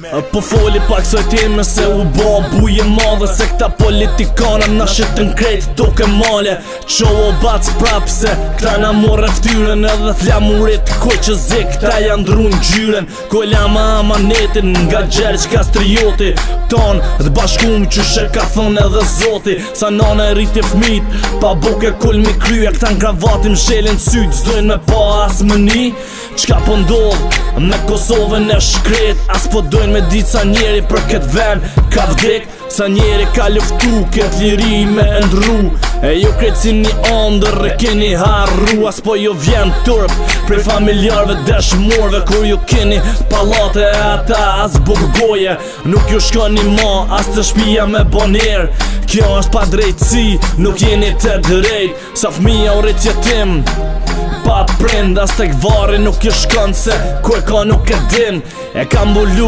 Po foli pak soj time se u bo buje madhe, se këta politikanë na shitën krejt toke male. Qo o bac prap se këta na morre ftyren, edhe flamurit koj që zi këta janë drun gjyren. Koj lama amanetin nga gjerq kastrioti ton dhe bashkum qyshe ka thon edhe zoti. Sa nana e rriti fmit pa buke kull mi krya, këta në kravatim shelin syt zdojnë me pa as mëni. Qka po ndodh me Kosovën e shkret, as po dojnë me dit sa njeri për këtë ven ka vdek, sa njeri ka luftu këtë liri me ndru. E ju krejt si një andër e keni harru, as po ju vjen turp prej familjarve deshmorve, kur ju keni palate e ata as bukgoje, nuk ju shkoni ma as të shpia me boner. Kjo është pa drejtësi, nuk jeni të drejt, sa fmija u rrit jetim pa prind, as tek vari nuk ju shkon se ku e ka nuk e din. E ka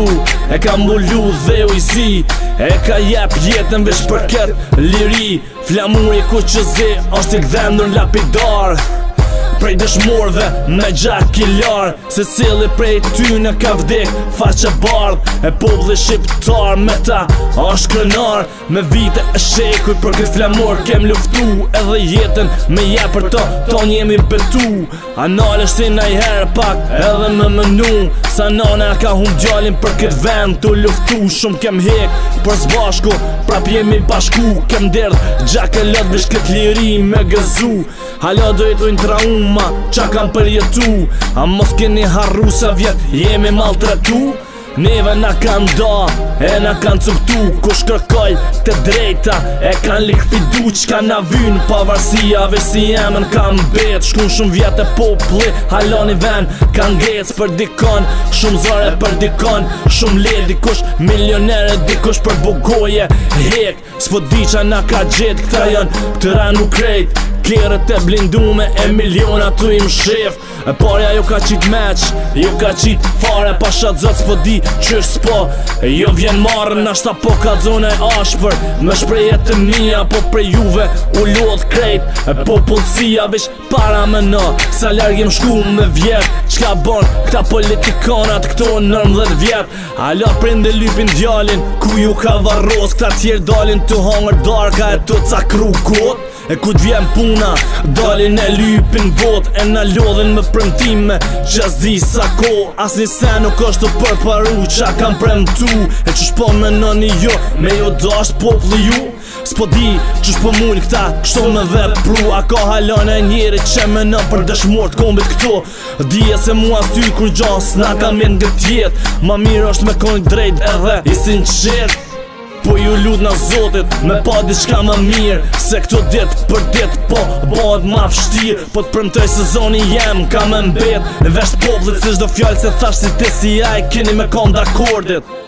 mbullu dhe u i zi, e ka jep jetën vesh për këtë liri. Flamuri ku që zi është i gdhendur lapidar prej dëshmorve me gjak i lar, se cili prej ty në ka vdek faqe bardh. E populli shqiptar me ta është krenar, me vite e shekuj për këtë flamur kem luftu, edhe jetën me jep për to, ton jemi betu. Analesh si najher pak edhe me mënu, sa nana ka hum djalin për këtë vend tu luftu. Shumë kem hek për zbashku, prap jemi bashku, kem derdh gjak e lot vish këtë liri me gëzu. Hala do jetojnë trauma qa kam përjetu, a mos keni harru sa vjet jemi maltretu. Neve na kanë da, e na kanë cuktu, kush kërkoj të drejta e kanë likvidu. Qka na vynë pavarësiave si jemen kanë bet, shkun shumë vjetë e populli haloni ven kanë gec për dikon, shumë zare për dikon, shumë le dikush milionere, dikush për bugoje hek. S'po di qa na ka gjet, këta janë të ranu krejt, klerët e blindume e miliona tu im shef. E parja ju ka qit meq, ju ka qit fare, pashat zot s'po di qysh s'po, jo vjen marrën ashta po ka zone ashpër, me shprejet të mija po prej juve u lodh krejt. E popullësia vish para me në, sa largim shku me vjet, qka bon këta politikanat këto 19 vjet. Hala prinde lypin djalin ku ju ka varros, këta tjerë dalin të hangër darka e të cakru kot. E ku t'vjen puna, dalin e lypin vot, e na lodhin me premtime që s'di sa ko, as një sen nuk është të përparu qa kam premtu. E që shpo me nëni jo, me jo dasht populli ju, s'po di që shpo mull këta kështu me vepru. A ka halon e njeri që me në për dëshmort kombit këto, dije se mua s'ty kur gjas na kam jen gët jet. Ma mirë është me konjë drejt edhe i sinqert, po ju lut na zotit me pa diçka ma mirë, se këto dit për dit po bëhet ma vështir. Po t'premtoj se zoni jem ka me mbet në vesh popullit, si çdo fjallë se thash si ti si aj keni me kon d'akordit.